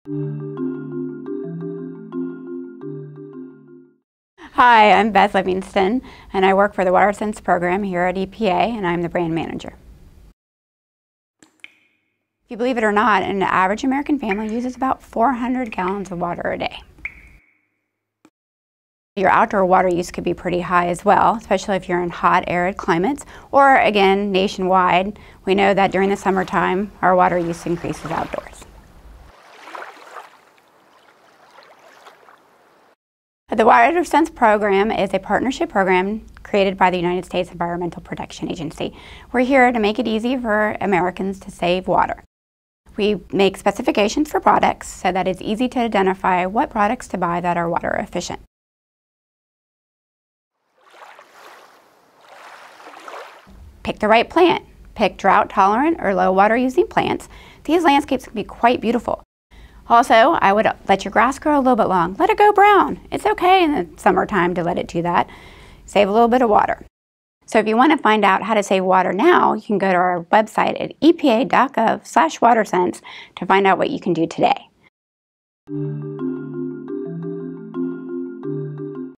Hi, I'm Beth Livingston, and I work for the WaterSense program here at EPA, and I'm the brand manager. If you believe it or not, an average American family uses about 400 gallons of water a day. Your outdoor water use could be pretty high as well, especially if you're in hot, arid climates, or again, nationwide. We know that during the summertime, our water use increases outdoors. The WaterSense program is a partnership program created by the United States Environmental Protection Agency. We're here to make it easy for Americans to save water. We make specifications for products so that it's easy to identify what products to buy that are water efficient. Pick the right plant. Pick drought-tolerant or low water-using plants. These landscapes can be quite beautiful. Also, I would let your grass grow a little bit long. Let it go brown. It's okay in the summertime to let it do that. Save a little bit of water. So if you want to find out how to save water now, you can go to our website at epa.gov/WaterSense to find out what you can do today.